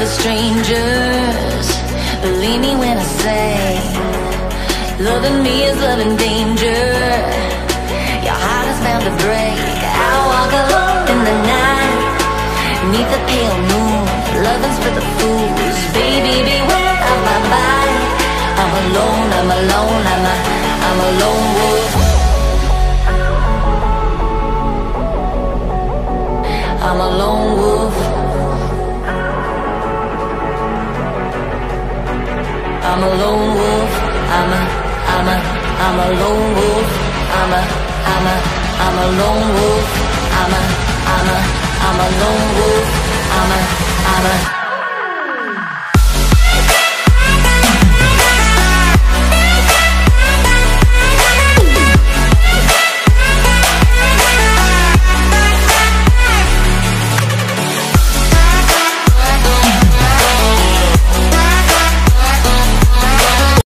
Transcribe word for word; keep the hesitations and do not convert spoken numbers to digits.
for strangers. Believe me when I say, loving me is loving danger. Your heart is bound to break. I walk alone in the night, neath the pale moon. Loving's for the fools. Baby, beware of my body. I'm alone, I'm alone, I'm a, I'm a lone wolf. I'm a lone wolf. I'm a lone wolf. I'm a, I'm a, I'm a lone wolf. I'm a, I'm a, I'm a lone wolf. I'm a, I'm a, I'm a lone wolf. I'm a, I'm a